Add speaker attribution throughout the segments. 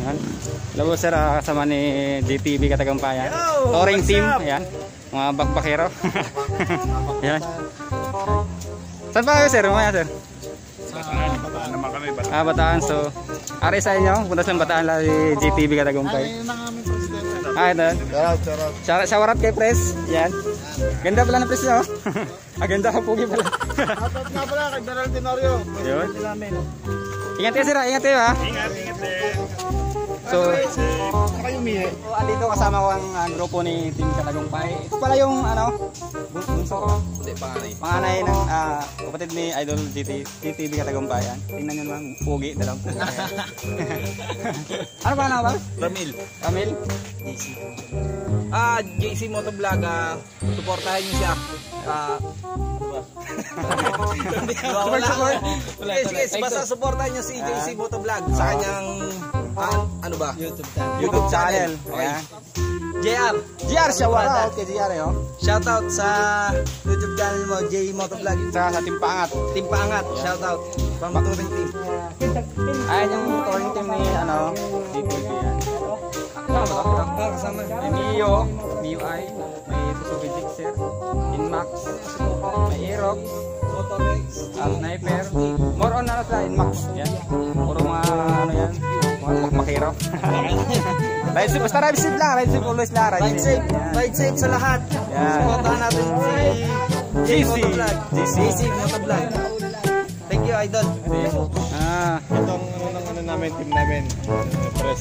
Speaker 1: Ayan. Hello sir, kasama ni JTB Katagumpayan. Touring team, ayan. Mga bakbakero. Ayan. Saan ba kayo sir? Mamaya sir?
Speaker 2: Bataan naman kami.
Speaker 1: Bataan. So, ari sa inyo, punta sa Bataan lang si JTB Katagumpay. Ito. Shout out kay Pres. Yan. Ganda pala ng Pres nyo. Ganda ka pugi pala.
Speaker 2: Shout out nga pala kay Daryl Tenorio.
Speaker 1: Yun. Ingat kayo sir, ingat kayo ha.
Speaker 2: Ingat din.
Speaker 1: So,
Speaker 2: Andito
Speaker 1: kasama ko ang grupo ni Team Katagumpay. Ito pala yung bunso ko. Panganay ng kapatid ni Idol JTB Katagumpayan. Tingnan nyo naman, pugi dalawang pugi. Ano pa na ba?
Speaker 3: Ramil.
Speaker 1: Ramil?
Speaker 3: JC. JC Motovlog, suportahan niyo siya. Yes, basta suportahan niyo si JC Motovlog sa kanyang YouTube channel.
Speaker 1: Ayan.
Speaker 3: JR shout out
Speaker 1: kay JR yo.
Speaker 3: Shout out sa YouTube channel mo, J Motovlog.
Speaker 1: Sa Team Paangat.
Speaker 3: Team Paangat, shout out. From touring team.
Speaker 1: Ayan yung touring team ni JTB yan.
Speaker 3: Kasama.
Speaker 1: May Mio, MIUI, may Suzuki Gixxer, Inmax, may Aerox, Sniper, more on Inmax. Yan. Puro mga yan, mga bakbakero. Ride safe, basta ride safe lang, ride safe always lang.
Speaker 3: Ride safe sa lahat. Supportahan natin si JC Motovlog. Thank you, Idol.
Speaker 2: Itong namin, team namin. Press.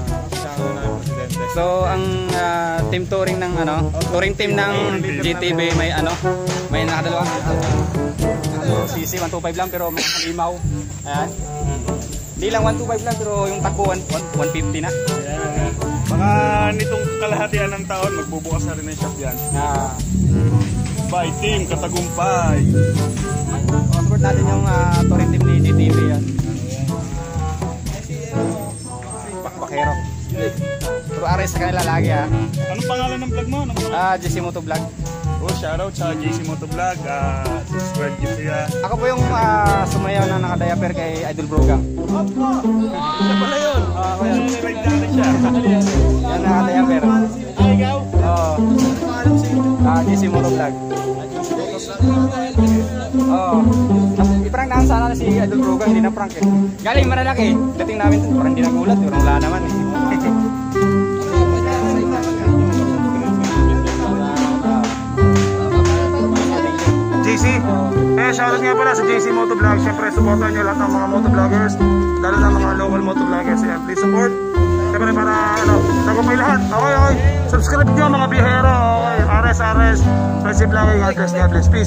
Speaker 1: So ang team touring ng touring team ng JTB may may nakadalawa. CC 125 lang pero mga limaw. Ayan. Hindi lang 125 lang pero yung takbo 150 na.
Speaker 2: Ayan. Mga nitong kalahatian ng taon magbubukas na rin ng shop yan. By Team Katagumpay.
Speaker 1: Support natin yung touring team ni JTB yan. Bakbakero. Pero ares sa kanila lagi ha.
Speaker 2: Anong pangalan ng vlog mo?
Speaker 1: JC Motovlog.
Speaker 2: Shoutout sa JC Motovlog. Subscribe nyo siya.
Speaker 1: Ako po yung sumayaw na nakadayaper kay Idol Brogang.
Speaker 2: Siya pala yun.
Speaker 1: Ako yun.
Speaker 2: Ride natin siya.
Speaker 1: Yan nakadayaper.
Speaker 2: Ikaw?
Speaker 1: Oo. JC Motovlog. Oo. I-prank naman sana si Idol Brogang, hindi na prank eh. Galing Malalaki. Dating namin ito, parang hindi nagulat. Wala naman eh.
Speaker 2: JC, shoutout nga pala sa JC Motovlog. Siyempre, supportan nyo lahat ng mga motovloggers, lalo na mga local motovloggers. Ayan, please support. Siyempre, para tagumpay lahat. Okay. Subscribe nyo mga bihero. Okay, RS. Friendship lang. God bless. Peace.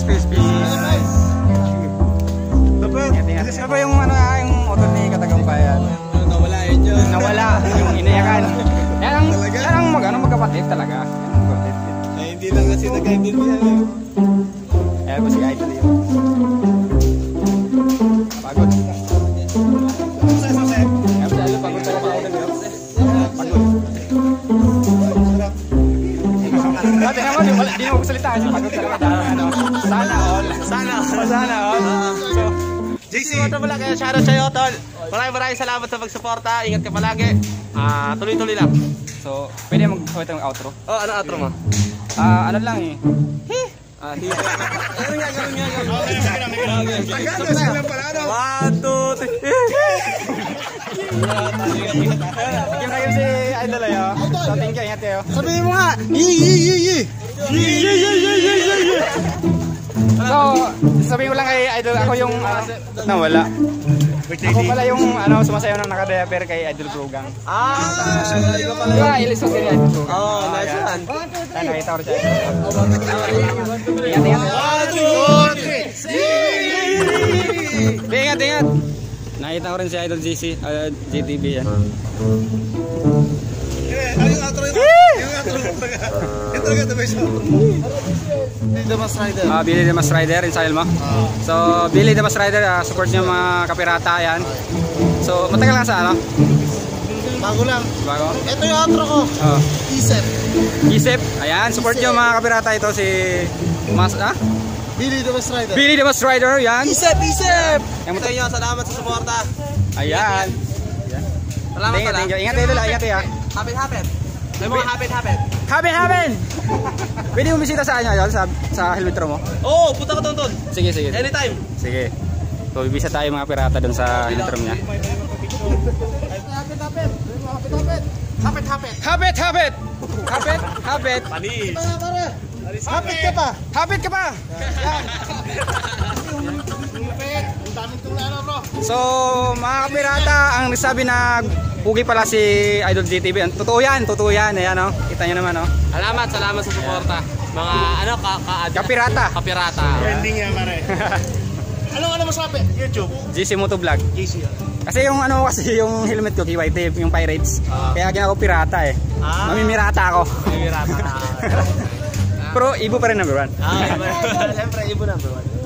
Speaker 1: Ano ba yung motor ni Katagumpayan?
Speaker 3: Nawala yun.
Speaker 1: Nawala, yung inayakan. Yan ang magkapatid talaga.
Speaker 3: Hindi lang kasi nagkaintindihan eh.
Speaker 1: Ayan po si Idol yun. Pagod. Ayan po si Idol, pagod talaga Idol yun. Pagod. Dati naman, di mo magsalita kasi pagod talaga. Sana all. So,
Speaker 3: JC Motovlog, kaya shoutout sa'yo, tol. Maraming salamat sa pagsuporta. Ingat ka palagi. Tuloy-tuloy lang.
Speaker 1: So, pwede mag-awit ang outro?
Speaker 3: Ano outro mo?
Speaker 1: Ano lang eh.
Speaker 3: Ganun nga. One, two, three.
Speaker 1: Game na game si Idol ayo. So, thank you. Ingat kayo.
Speaker 3: Sabihin mo nga.
Speaker 1: So, sabihin ko lang kay Idol, ako yung nawala. Ako pala yung sumasayaw ng nakadayaper kay Idol Brogang.
Speaker 3: Ikaw pala yun.
Speaker 1: Diba, ilisog din Idol Brogang.
Speaker 3: Nice one.
Speaker 1: Nakita ko rin siya. Ingat. 1, 2, 3. Ingat. Nakita ko rin si Idol JTB yan.
Speaker 3: Ano yung outro yun? Yung talaga ito ba yung Billy Damas Rider.
Speaker 1: Billy Damas Rider in Salma. So, Billy Damas Rider, support nyo mga kapirata yan. So, matagal lang sa
Speaker 3: Bago lang.
Speaker 1: Bago?
Speaker 3: Ito yung outro ko. Isep.
Speaker 1: Ayan, support nyo mga kapirata. Ito si
Speaker 3: Billy Damas Rider.
Speaker 1: Billy Damas Rider, yan.
Speaker 3: Isep. Ito nyo, salamat sa suporta.
Speaker 1: Ayan.
Speaker 3: Salamat
Speaker 1: Thank you,
Speaker 3: pala.
Speaker 1: thank you. Ingat kayo dala, ingat kayo.
Speaker 3: Hapit. May mga hapit.
Speaker 1: Haben! Pwede mo bisita sa kanya, Yol, sa helmetro mo?
Speaker 3: Oo, punta ka doon.
Speaker 1: Sige.
Speaker 3: Anytime.
Speaker 1: Sige. So, bibisa tayo mga pirata doon sa helmetro niya. Hapit!
Speaker 3: Panis.
Speaker 1: Hapit ka pa! Yan. So, mga kapirata, ang nagsabi na pugi pala si Idol GTV. Totoo yan. Ayan, oh. Kita nyo naman, oh.
Speaker 3: Salamat sa suporta. Mga
Speaker 1: Kapirata.
Speaker 3: kapirata.
Speaker 2: Trending yan, pare. Ano mo sabi? YouTube?
Speaker 1: GC Motovlog.
Speaker 2: JC.
Speaker 1: Kasi yung yung helmet ko, KYT, yung Pirates. Kaya ginagawa ko pirata eh. Mamimirata ako.
Speaker 3: Kapirata.
Speaker 1: Pero Ibo pa rin number 1.
Speaker 3: Siyempre, Ibo number 1.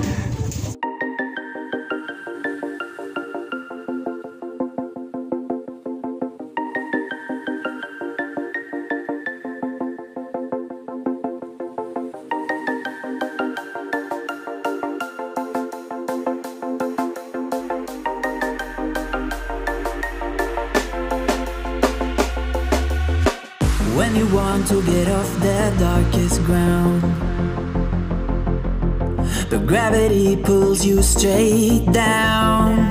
Speaker 4: When you want to get off the darkest ground, but gravity pulls you straight down.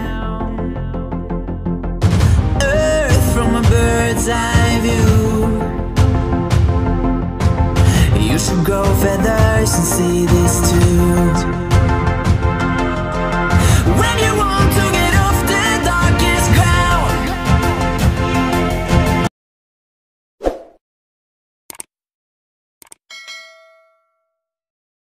Speaker 4: Earth from a bird's eye view. You should grow feathers and see this too.